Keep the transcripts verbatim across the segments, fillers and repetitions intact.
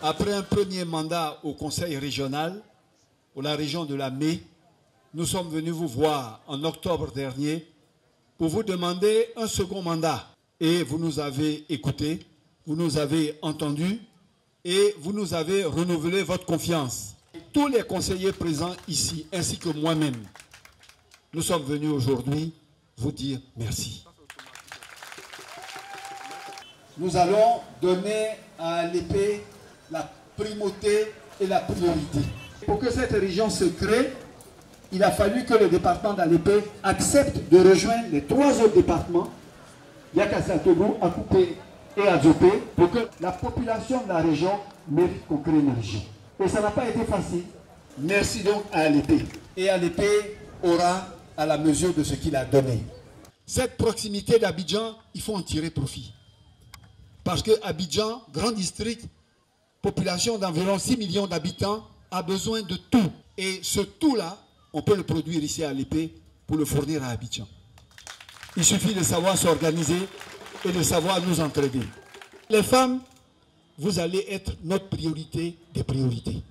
Après un premier mandat au conseil régional, pour la région de la Mé, nous sommes venus vous voir en octobre dernier pour vous demander un second mandat. Et vous nous avez écoutés, vous nous avez entendus et vous nous avez renouvelé votre confiance. Tous les conseillers présents ici, ainsi que moi-même, nous sommes venus aujourd'hui vous dire merci. Nous allons donner à l'E P la primauté et la priorité. Pour que cette région se crée, il a fallu que le département d'A L P accepte de rejoindre les trois autres départements, Yakassatogo, Akoupe et Adzopé, pour que la population de la région mérite qu'on crée une région. Et ça n'a pas été facile. Merci donc à A L P. Et A L P aura à la mesure de ce qu'il a donné. Cette proximité d'Abidjan, il faut en tirer profit. Parce que Abidjan, grand district, population d'environ six millions d'habitants, a besoin de tout. Et ce tout-là, on peut le produire ici à A L P pour le fournir à Abidjan. Il suffit de savoir s'organiser et de savoir nous entraider. Les femmes, vous allez être notre priorité des priorités.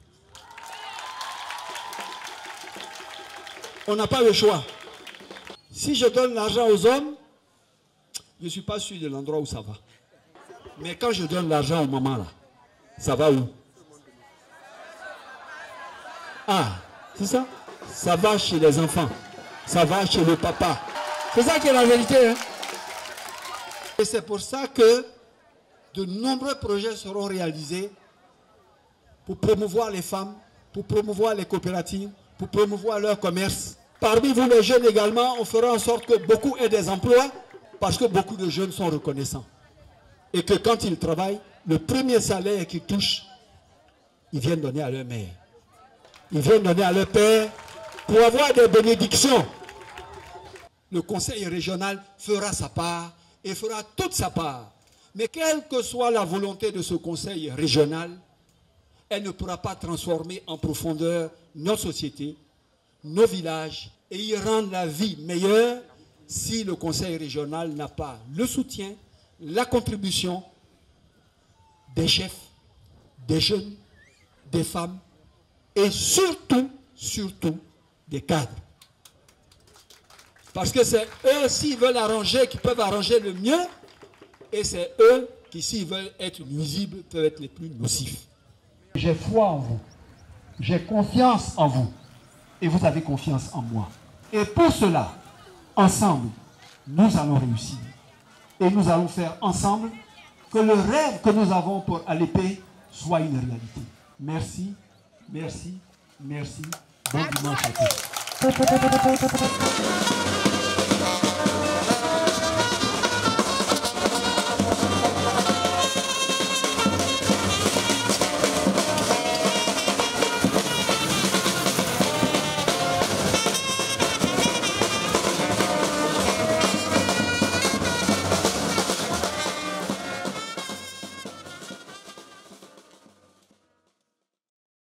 On n'a pas le choix. Si je donne l'argent aux hommes, je ne suis pas sûr de l'endroit où ça va. Mais quand je donne l'argent aux mamans, là, ça va où? Ah, c'est ça? Ça va chez les enfants. Ça va chez le papa. C'est ça qui est la vérité. Hein? Et c'est pour ça que de nombreux projets seront réalisés pour promouvoir les femmes, pour promouvoir les coopératives, pour promouvoir leur commerce. Parmi vous les jeunes également, on fera en sorte que beaucoup aient des emplois parce que beaucoup de jeunes sont reconnaissants. Et que quand ils travaillent, le premier salaire qu'ils touchent, ils viennent donner à leur mère. Ils viennent donner à leur père pour avoir des bénédictions. Le conseil régional fera sa part et fera toute sa part. Mais quelle que soit la volonté de ce conseil régional, elle ne pourra pas transformer en profondeur notre société, nos villages et y rendre la vie meilleure si le conseil régional n'a pas le soutien, la contribution des chefs, des jeunes, des femmes et surtout, surtout des cadres. Parce que c'est eux, s'ils veulent arranger, qui peuvent arranger le mieux, et c'est eux qui, s'ils veulent être nuisibles, peuvent être les plus nocifs. J'ai foi en vous, j'ai confiance en vous, et vous avez confiance en moi. Et pour cela, ensemble, nous allons réussir. Et nous allons faire ensemble que le rêve que nous avons pour A L P soit une réalité. Merci, merci, merci. Bon dimanche à tous.